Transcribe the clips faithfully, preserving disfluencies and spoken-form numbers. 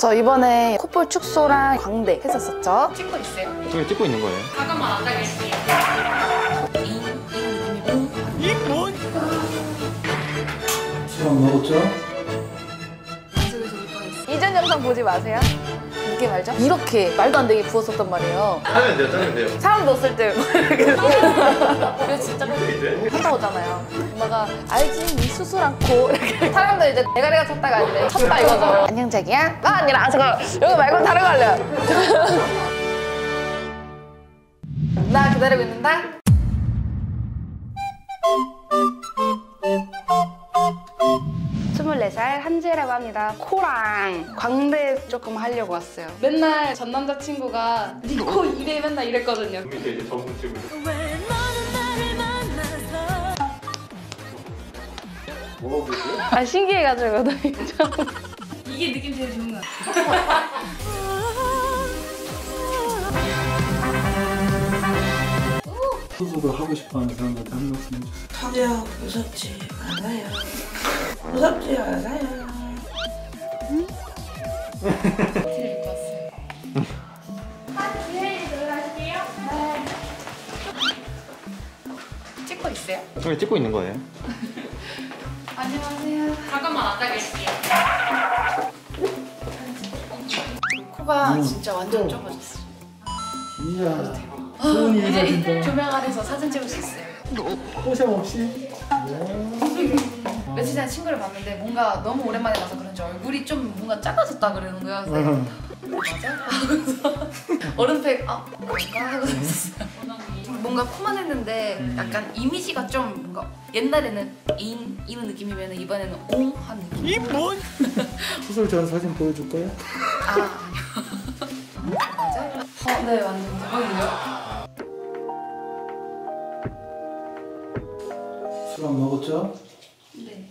저 이번에 콧볼 축소랑 광대 했었었죠? 찍고 있어요? 지금 찍고 있는 거예요? 잠깐만 안 가겠습니다. 이 뭔? 수업 먹었죠? 이전 영상 보지 마세요. 이게 말죠? 이렇게 말도 안 되게 부었었단 말이에요. 하면 돼요, 짜면 돼요. 사람 넣었을 때 이거 진짜 갔다 오잖아요. 엄마가 알지? 이 수술한 코 이렇게 사람들 이제 대가리가 쳤다가 이제 쳤다 이거죠. 안녕 자기야? 나 아니라 잠깐 여기 말고 다른 거 할래요. 나 기다리고 있는다. 스물네 살 한지혜라고 합니다. 코랑 광대 조금 하려고 왔어요. 맨날 전 남자친구가 니 코 이래 맨날 이랬거든요. 이제 이제 전문 친구. 뭐가 보세요? 아 신기해가지고 너무 이게 느낌 제일 좋은 것 같아요. 수술을 하고 싶어하는 사람들한테 한 말씀 해주세요. 턱이요 무섭지 않아요. 무섭지 않아요. 제일 입고 왔어요. 찍고 있어요? 지금 찍고 있는 거예요? 안녕하세요. 잠깐만 안 가겠습니다. 코가 음. 진짜 완전 좁아졌어. 이야, 소원이 이제 이루어진다. 조명 아래서 사진 찍을 수 있어요. 포샵 없이? 며칠 전에 친구를 봤는데 뭔가 너무 오랜만에 봐서 그런지 얼굴이 좀 뭔가 작아졌다 그러는 거야. 그래서 응. 맞아? 하고서 얼음팩 아 그런가? 하고 있었어요. 뭔가 코만 했는데 약간 이미지가 좀 뭔가 옛날에는 인 이런 느낌이면 이번에는 옹한 느낌. 이 뭔? 수술 전 사진 보여줄까요? 아 아니요. 맞아? 어, 네 완전 대박이에요. 술 안 먹었죠? 네.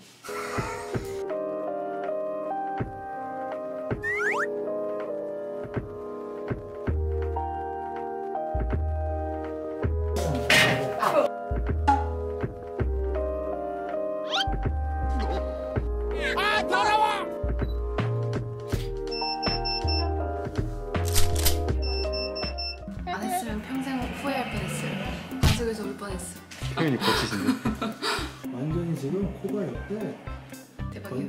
안 했으면 평생 후회할 뻔했어요. 가족에서 울 뻔했어. 표현이 거치신데. 완전히 지금 코가 옆에 대박이에요.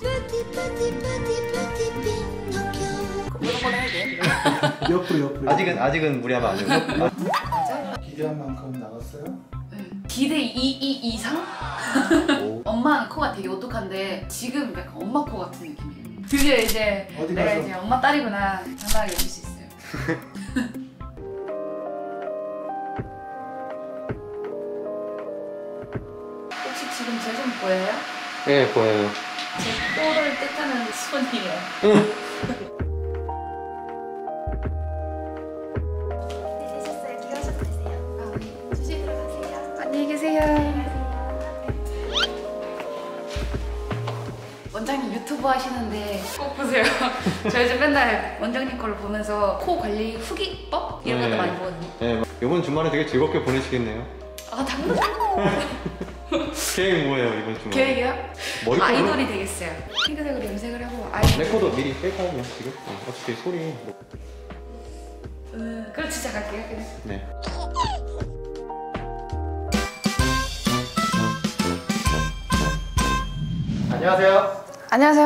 이런 건 해야 돼요? 옆으로 옆으로. 아직은 아직은 무리하면 안 돼요. 맞아? 기대한 만큼 나갔어요? 네. 기대 이, 이 이상? 오. 엄마는 코가 되게 오똑한데 지금 약간 엄마 코 같은 느낌이에요. 드디어 이제 어디 내가 가서? 이제 엄마 딸이구나 장난하게 볼 수 있어요. 혹시 지금 제 손 보여요? 네, 보여요. 제 코를 뜻하는 손이에요. 되셨어요? 기가셔도 되세요. 아, 네. 조심히 들어가세요. 안녕히 계세요. 원장님 유튜브 하시는데 꼭 보세요. 저 요즘 맨날 원장님 거를 보면서 코 관리 후기법 이런 것도 네. 많이 보거든요. 네, 이번 주말에 되게 즐겁게 보내시겠네요. 아 당근 계획 뭐예요 이번 주말? 계획이요? 머리 아이돌이 되겠어요. 핑크색으로 염색을 하고 아이돌. 레코더 미리 뺄까요 지금? 어, 어차피 소리. 뭐. 음, 그럼 진짜 갈게요. 그냥. 네. 안녕하세요. 안녕하세요.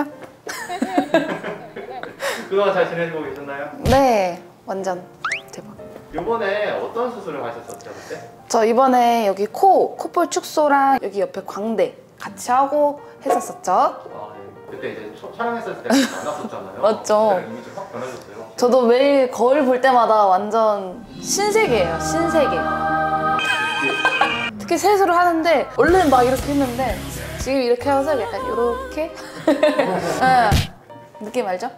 그동안 잘 지내고 계셨나요? 네, 완전 대박. 이번에 어떤 수술을 하셨었죠 그때? 저 이번에 여기 코, 콧볼 축소랑 여기 옆에 광대 같이 하고 했었었죠. 아, 네. 그때 이제 초, 촬영했을 때 만났었잖아요. 맞죠. 그때 이미지 확 변해졌어요. 저도 매일 거울 볼 때마다 완전 신세계예요, 신세계. 특히 세수를 하는데 원래는 막 이렇게 했는데 지금 이렇게 하면서 약간 이렇게 네. 느낌 알죠?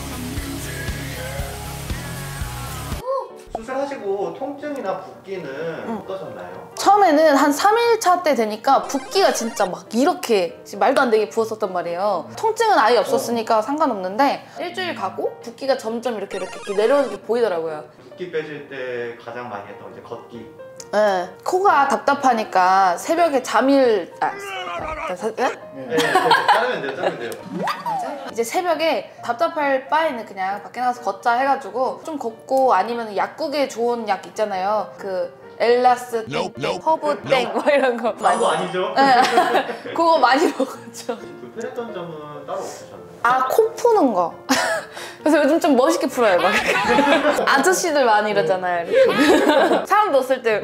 수술하시고 통증이나 붓기는 어떠셨나요? 처음에는 한 삼 일 차 때 되니까 붓기가 진짜 막 이렇게 말도 안 되게 부었었단 말이에요. 통증은 아예 없었으니까 상관없는데 일주일 가고 붓기가 점점 이렇게 이렇게, 이렇게 내려오는 게 보이더라고요. 붓기 빼실 때 가장 많이 했던 이제 걷기. 네. 코가 답답하니까 새벽에 잠일 아, 네? 네, 자르면 돼요, 자르면 돼요. 맞아? 이제 새벽에 답답할 바에는 그냥 밖에 나가서 걷자 해가지고 좀 걷고 아니면 약국에 좋은 약 있잖아요. 그 엘라스 땡, 허브 땡 뭐 이런 거. 그거 아니죠? 네. 그거 많이 먹었죠. 그 편했던 점은 따로 없으셨나요? 아, 코 푸는 거. 그래서 요즘 좀 멋있게 풀어요. 막 아저씨들 많이 이러잖아요. 이렇게. 사람도 없을 때.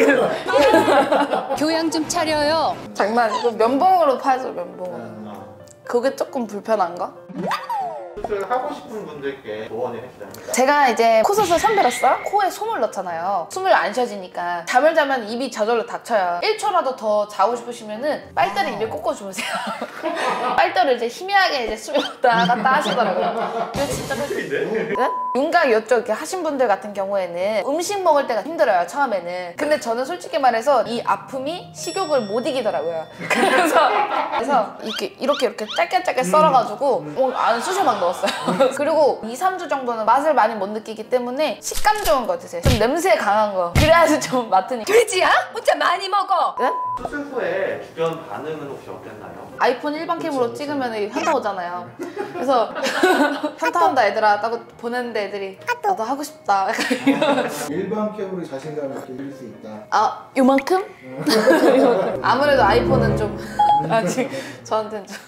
교양 좀 차려요. 장난. 그 면봉으로 파죠, 면봉으로. 아, 그게 조금 불편한가? 수술 하고 싶은 분들께 조언을 해주자면 제가 이제 코 수술 선배로서 코에 솜을 넣잖아요. 숨을 안 쉬어지니까 잠을 자면 입이 저절로 닥쳐요. 일 초라도 더 자고 싶으시면은 빨대를 입에 꽂고 주무세요. 빨대를 이제 희미하게 이제 숨을 왔다 갔다 하시더라고요. 이거 진짜 네? 네? 윤곽 이쪽 이렇게 하신 분들 같은 경우에는 음식 먹을 때가 힘들어요, 처음에는. 근데 저는 솔직히 말해서 이 아픔이 식욕을 못 이기더라고요. 그래서, 그래서 이렇게 이렇게 이렇게 짧게 짧게 썰어가지고 어, 안 쑤셔 막 넣었어요. 그리고 이, 삼 주 정도는 맛을 많이 못 느끼기 때문에 식감 좋은 거 드세요. 좀 냄새 강한 거. 그래야지 좀 맡으니까. 돼지야? 혼자 많이 먹어. 네? 수술 후에 주변 반응은 혹시 어땠나요? 아이폰 일반 캠으로 찍으면 현타 오잖아요. 그래서 현타 온다 얘들아 따고 보냈는데 애들이 나도 하고 싶다. 약간 이런. 일반 캠으로 자신감을 이렇게 이길 수 있다. 아, 요만큼? 요만큼. 아무래도 아이폰은 좀 아직 저한테는 좀.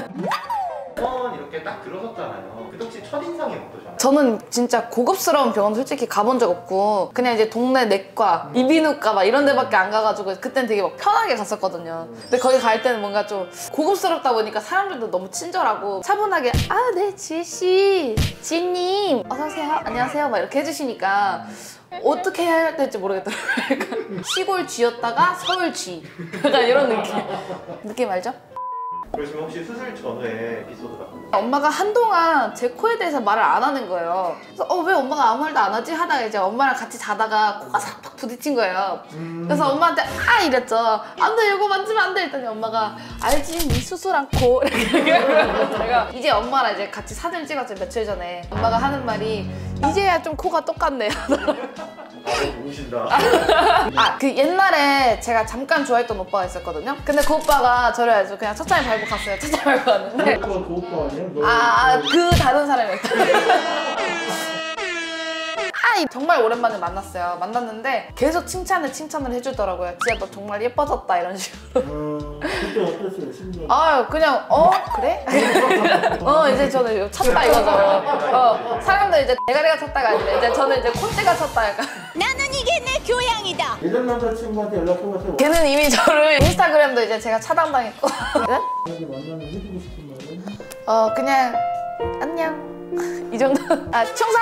병원 이렇게 딱 들어섰잖아요. 그 혹시 첫인상이 어떠셨나요? 저는 진짜 고급스러운 병원 솔직히 가본 적 없고 그냥 이제 동네 내과, 이비인후과 막 이런 데밖에 안 가가지고 그땐 되게 막 편하게 갔었거든요. 근데 거기 갈 때는 뭔가 좀 고급스럽다 보니까 사람들도 너무 친절하고 차분하게 아, 네, 지혜씨, 지혜님 어서오세요, 안녕하세요 막 이렇게 해주시니까 어떻게 해야 될지 모르겠더라고요. 약간 시골 쥐였다가 서울 쥐 약간 이런 느낌. 느낌 알죠? 그러시면 혹시 수술 전후에 에피소드가 엄마가 한동안 제 코에 대해서 말을 안 하는 거예요. 그래서 어, 왜 엄마가 아무 말도 안 하지? 하다가 이제 엄마랑 같이 자다가 코가 싹 부딪힌 거예요. 그래서 엄마한테 아 이랬죠. 안 돼, 이거 만지면 안 돼. 했더니 엄마가 알지? 니 수술한 코. 이렇게 얘기하면서 제가 이제 엄마랑 이제 같이 사진 찍었죠, 며칠 전에. 엄마가 하는 말이 이제야 좀 코가 똑같네. 너무 우신다. 아, 그 옛날에 제가 잠깐 좋아했던 오빠가 있었거든요. 근데 그 오빠가 저를 아주 그냥 첫차에 밟고 갔어요. 첫차에 밟고 갔는데 그 오빠 아니야? 너, 아, 너- 그 다른 사람이었다. 아, 정말 오랜만에 만났어요. 만났는데 계속 칭찬을 칭찬을 해주더라고요. 진짜 너 정말 예뻐졌다 이런 식으로. 어, 그때 어땠어요? 심지어. 아유, 그냥 어? 그래? 어, 이제 저는 이거 찼다 이거죠. 어, 사람들 이제 대가리가 찼다가 아니라 이제 저는 이제 콧대가 찼다 약간. 나는 이게 내 교양이다. 예전 남자친구한테 연락해봤어요. 걔는 이미 저를 인스타그램도 이제 제가 차단당했고. 네? 만약에 만나면 해주고 싶은 말은? 어, 그냥 안녕. 이 정도. 아, 충성!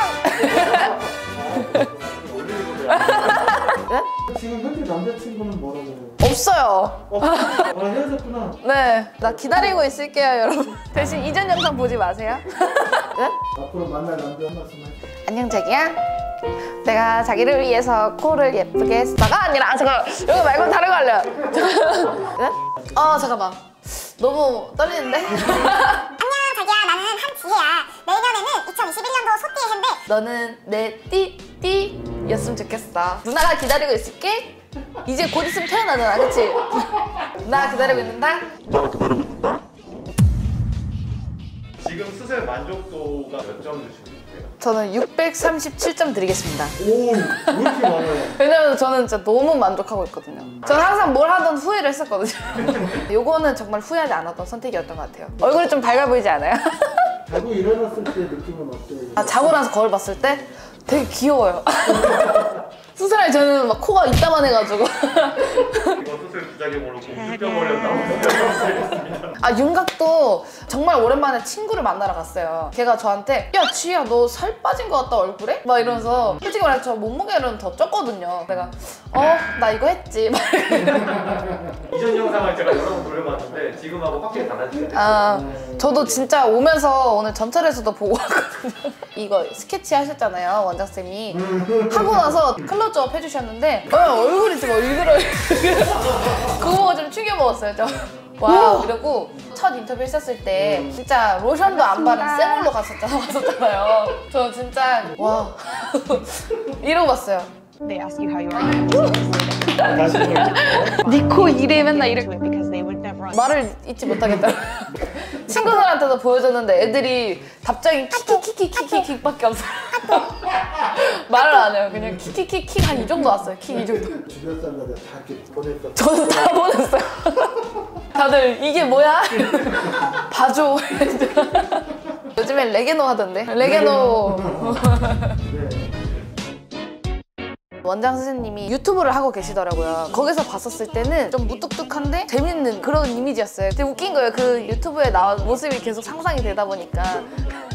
네? 지금 현재 남자친구는 뭐라고 해요? 없어요. 아, 헤어졌구나. 네, 나 기다리고 있을게요, 여러분. 대신 이전 영상 보지 마세요. 네? 앞으로 만날 남자 한 말씀 할게요. 안녕, 자기야. 내가 자기를 위해서 코를 예쁘게 했다가 아니라, 아, 잠깐, 여기 말고 다른 거 할래요. 네? 어, 잠깐만. 너무 떨리는데? 안녕 자기야, 나는 한지혜야. 내년에는 이천이십일 년도 소띠의 해인데 너는 내 띠띠였으면 좋겠어. 누나가 기다리고 있을게. 이제 곧 있으면 태어나잖아, 그치? 나 기다리고 있는다. 지금 수술 만족도가 몇 점 주시면 돼요? 저는 육백삼십칠 점 드리겠습니다. 오, 왜 이렇게 많아요? 왜냐면 저는 진짜 너무 만족하고 있거든요. 저는 항상 뭘 하든 후회를 했었거든요. 요거는 정말 후회하지 않았던 선택이었던 것 같아요. 얼굴이 좀 밝아 보이지 않아요? 자고 일어났을 때 느낌은 어때요? 아, 자고 나서 거울 봤을 때 되게 귀여워요. 수술하기 전에는 막 코가 이따만 해가지고. 이번 수술 부작용 모르고 뼈버렸 나오고 아, 윤곽도 정말 오랜만에 친구를 만나러 갔어요. 걔가 저한테 야, 지희야, 너 살 빠진 것 같다, 얼굴에? 막 이러면서 솔직히 말해서 저 몸무게는 더 쪘거든요. 내가 어, 나 이거 했지. 막 이전 영상을 제가 여러 번 돌려봤는데 지금하고 확실히 달라지게 됐어요. 아, 저도 진짜 오면서 오늘 전철에서도 보고 왔거든요. 이거 스케치 하셨잖아요, 원장쌤이. 하고 나서 클로즈업 해주셨는데 어, 얼굴이 좀 얼굴을 그거 보고 좀 충격 먹었어요. 저. 와우. 이러고 첫 인터뷰 했었을 때 진짜 로션도 안 바른 생얼로 갔었잖아, 왔었잖아요. 저 진짜 와 이러고 봤어요. They ask you how you are. 니코 이래 맨날 이래. Because they would never 말을 잊지 못하겠다. 친구들한테도 보여줬는데 애들이 답장이 키키키키키키밖에 없어요. 말을 안 해요. 그냥 키키키키 한 이 정도 왔어요. 키 이 정도. 주변 사람들 다 이렇게 보냈어. 저는 다 보냈어요. 다들 이게 뭐야? 봐줘. 요즘엔 레게노 하던데. 레게노. 네. 원장 선생님이 유튜브를 하고 계시더라고요. 거기서 봤었을 때는 좀 무뚝뚝한데 재밌는 그런 이미지였어요. 되게 웃긴 거예요. 그 유튜브에 나온 모습이 계속 상상이 되다 보니까.